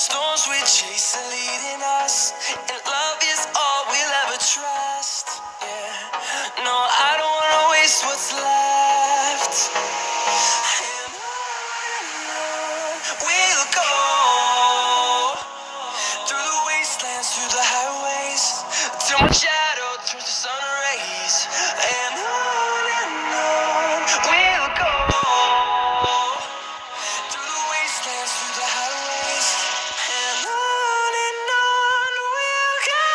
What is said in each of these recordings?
Storms we chase are leading us, and love is all we'll ever trust. Yeah, no, I don't wanna waste what's left. And on we'll go, through the wastelands, through the highways, till my shadow turns to sun rays. And on we'll go, through the wastelands, through the highways, and on we'll go.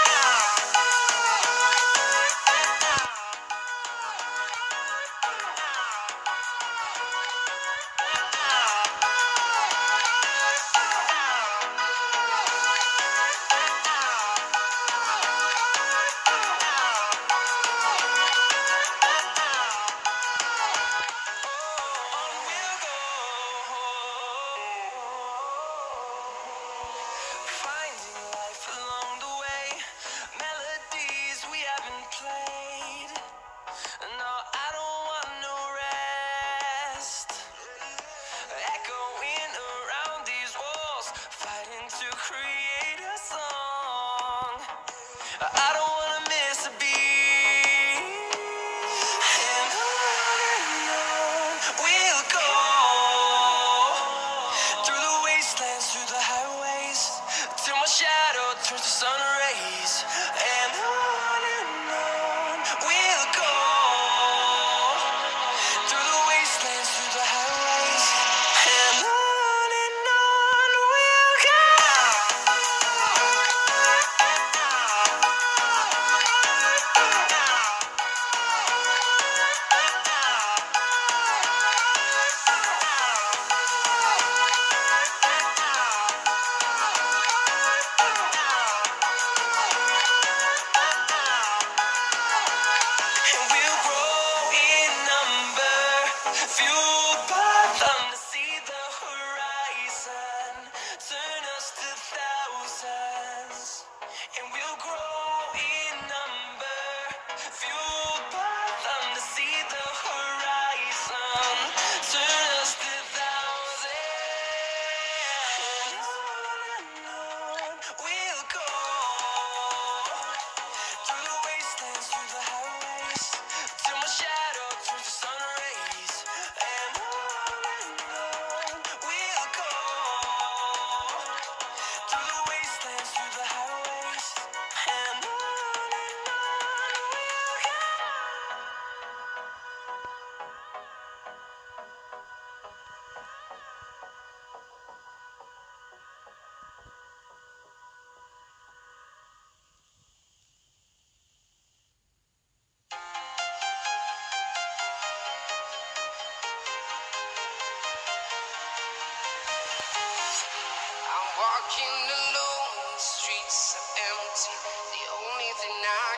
Finding life along the way, melodies we haven't played. No, I don't want no rest. Echoing around these walls, fighting to create a song. I don't wanna miss a beat. And on we'll go, through the wastelands, through the highways, till my shadow turns to sun rays. And on we'll go, through the wastelands, through the highways, and on we'll go. And we'll grow in number, fueled by them to see the horizon, turn us to thousands. And we'll grow in number, fueled by them to see the horizon, turn us to thousands. And on we'll go, through the wastelands, through the highways, till my shadow turns to sun rays. And on we'll go, through the wastelands, through the highways, and on we'll go. I'm walking alone, the streets are empty. The only thing I